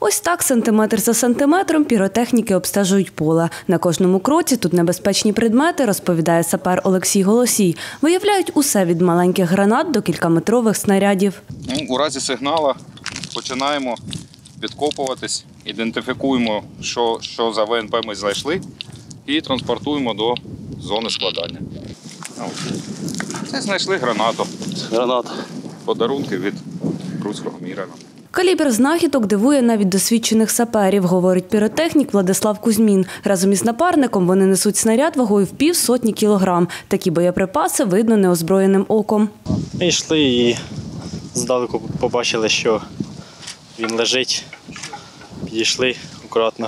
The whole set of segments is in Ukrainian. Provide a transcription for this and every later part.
Ось так сантиметр за сантиметром піротехніки обстежують поле. На кожному кроці тут небезпечні предмети, розповідає сапер Олексій Голосій. Виявляють усе від маленьких гранат до кількаметрових снарядів. У разі сигналу починаємо підкопуватись, ідентифікуємо, що за ВНП ми знайшли і транспортуємо до зони складання. Це знайшли гранату. Подарунки від руського міра. Калібр знахідок дивує навіть досвідчених саперів, говорить піротехнік Владислав Кузьмін. Разом із напарником вони несуть снаряд вагою в півсотні кілограм. Такі боєприпаси видно неозброєним оком. Ми йшли і здалеку побачили, що він лежить. Підійшли акуратно.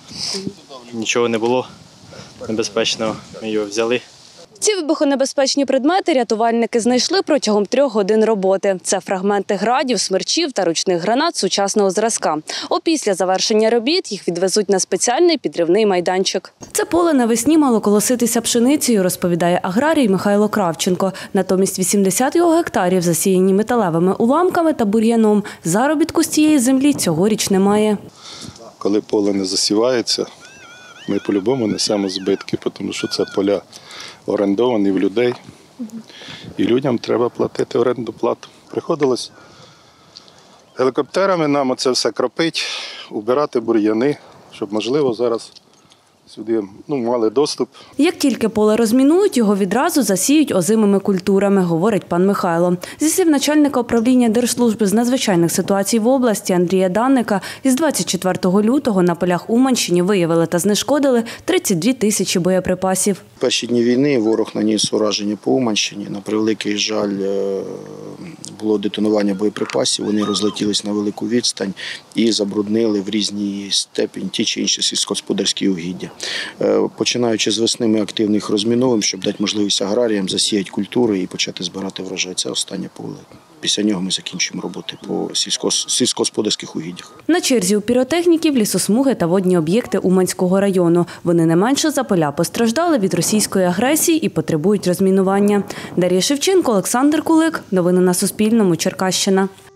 Нічого не було небезпечного. Ми його взяли. Ці вибухонебезпечні предмети рятувальники знайшли протягом 3 годин роботи. Це фрагменти градів, смерчів та ручних гранат сучасного зразка. Опісля завершення робіт їх відвезуть на спеціальний підривний майданчик. Це поле навесні мало колоситися пшеницею, розповідає аграрій Михайло Кравченко. Натомість 80 його гектарів засіяні металевими уламками та бур'яном. Заробітку з цієї землі цьогоріч немає. Коли поле не засівається, ми по-любому несемо збитки, тому що це поля орендовані в людей, і людям треба платити орендну плату. Приходилось гелікоптерами нам оце все кропити, убирати бур'яни, щоб, можливо, зараз сюди мали доступ. Як тільки поле розмінують, його відразу засіють озимими культурами, говорить пан Михайло. Зі слів начальника управління Держслужби з надзвичайних ситуацій в області Андрія Данника, із 24 лютого на полях Уманщини виявили та знешкодили 32 тисячі боєприпасів. В перші дні війни ворог наніс ураження по Уманщині. На превеликий жаль, було детонування боєприпасів, вони розлетілись на велику відстань і забруднили в різній степені ті чи інші сільськогосподарські угіддя. Починаючи з весни, ми активно їх розміновуємо, щоб дати можливість аграріям засіяти культури і почати збирати врожай. Це останнє поле. Після нього ми закінчимо роботи по сільськогосподарських угіддях. На черзі у піротехніків лісосмуги та водні об'єкти Уманського району. Вони не менше за поля постраждали від російської агресії і потребують розмінування. Дар'я Шевченко, Олександр Кулик. Новини на Суспільному. Черкащина.